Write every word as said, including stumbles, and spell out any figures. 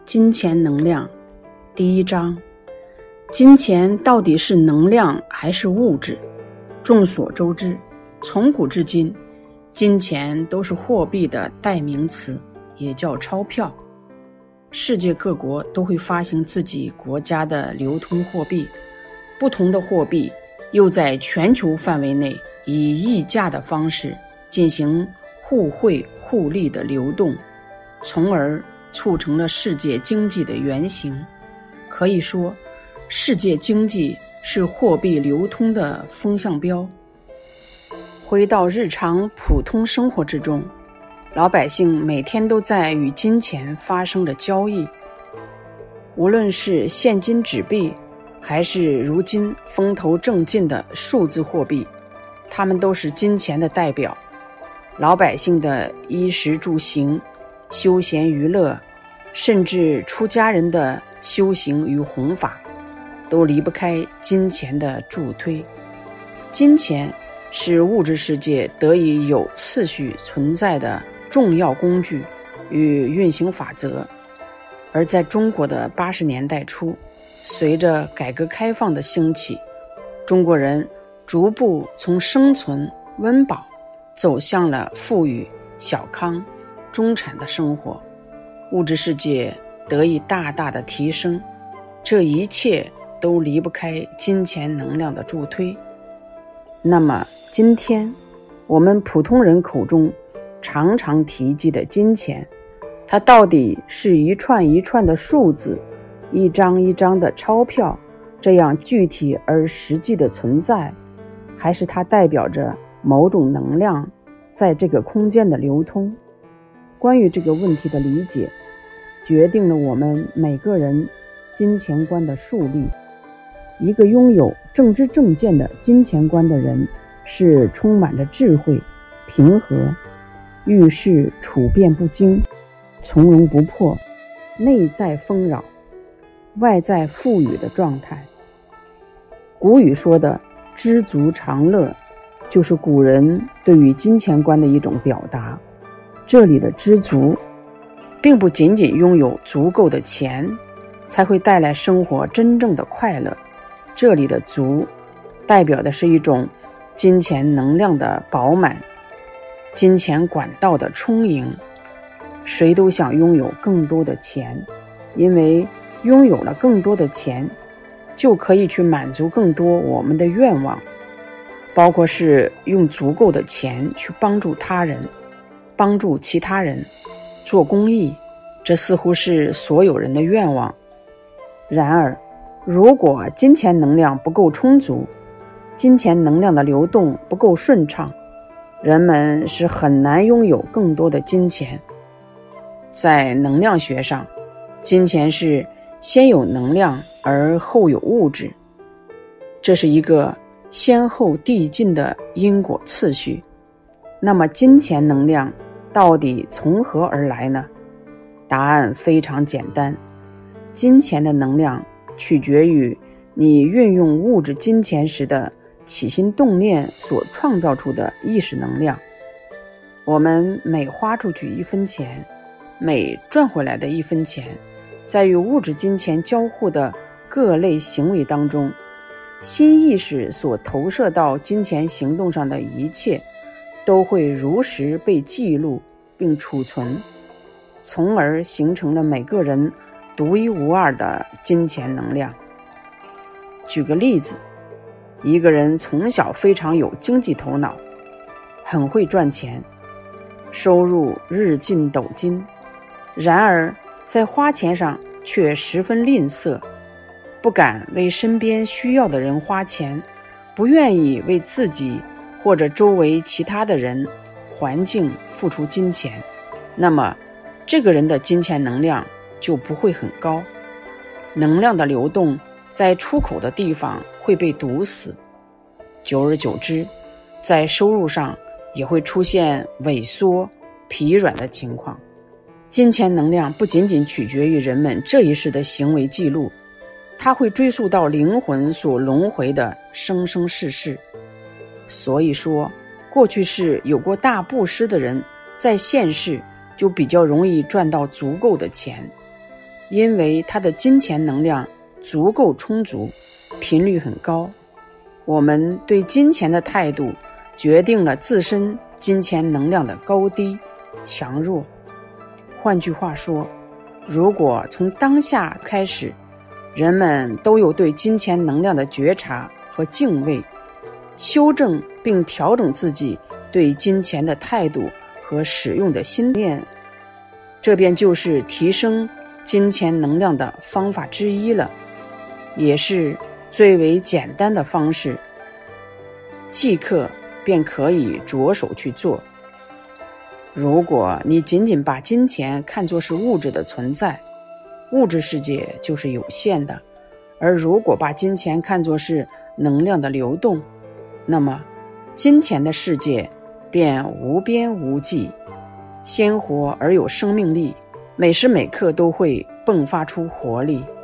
金钱能量第一章，金钱到底是能量还是物质？众所周知，从古至今，金钱都是货币的代名词，也叫钞票。世界各国都会发行自己国家的流通货币，不同的货币又在全球范围内以溢价的方式进行互惠互利的流动，从而促成了世界经济的原型。可以说，世界经济是货币流通的风向标。回到日常普通生活之中，老百姓每天都在与金钱发生着交易，无论是现金纸币，还是如今风头正劲的数字货币，它们都是金钱的代表。老百姓的衣食住行、休闲娱乐，甚至出家人的修行与弘法，都离不开金钱的助推。金钱是物质世界得以有次序存在的重要工具与运行法则。而在中国的八十年代初，随着改革开放的兴起，中国人逐步从生存温饱走向了富裕、小康、中产的生活，物质世界得以大大的提升。这一切都离不开金钱能量的助推。那么今天我们普通人口中常常提及的金钱，它到底是一串一串的数字，一张一张的钞票，这样具体而实际的存在，还是它代表着某种能量在这个空间的流通？关于这个问题的理解，决定了我们每个人金钱观的树立。一个拥有正知正见的金钱观的人，是充满着智慧、平和，遇事处变不惊，从容不迫，内在丰饶，外在富裕的状态。古语说的知足常乐，就是古人对于金钱观的一种表达。这里的知足并不仅仅拥有足够的钱才会带来生活真正的快乐，这里的足代表的是一种金钱能量的饱满，金钱管道的充盈。谁都想拥有更多的钱，因为拥有了更多的钱，就可以去满足更多我们的愿望，包括是用足够的钱去帮助他人，帮助其他人，做公益，这似乎是所有人的愿望。然而，如果金钱能量不够充足，金钱能量的流动不够顺畅，人们是很难拥有更多的金钱。在能量学上，金钱是先有能量而后有物质，这是一个先后递进的因果次序。那么金钱能量到底从何而来呢？答案非常简单，金钱的能量取决于你运用物质金钱时的起心动念所创造出的意识能量。我们每花出去一分钱，每赚回来的一分钱，在与物质金钱交互的各类行为当中，新意识所投射到金钱行动上的一切，都会如实被记录并储存，从而形成了每个人独一无二的金钱能量。举个例子，一个人从小非常有经济头脑，很会赚钱，收入日进斗金，然而在花钱上却十分吝啬，不敢为身边需要的人花钱，不愿意为自己或者周围其他的人、环境付出金钱，那么这个人的金钱能量就不会很高，能量的流动在出口的地方会被堵死，久而久之，在收入上也会出现萎缩、疲软的情况。金钱能量不仅仅取决于人们这一世的行为记录，它会追溯到灵魂所轮回的生生世世。所以说，过去世有过大布施的人，在现世就比较容易赚到足够的钱。 因为他的金钱能量足够充足，频率很高。我们对金钱的态度决定了自身金钱能量的高低、强弱。换句话说，如果从当下开始，人们都有对金钱能量的觉察和敬畏，修正并调整自己对金钱的态度和使用的心念，这便就是提升金钱能量的方法之一了，也是最为简单的方式，即刻便可以着手去做。如果你仅仅把金钱看作是物质的存在，物质世界就是有限的，而如果把金钱看作是能量的流动，那么金钱的世界便无边无际，鲜活而有生命力，每时每刻都会迸发出活力。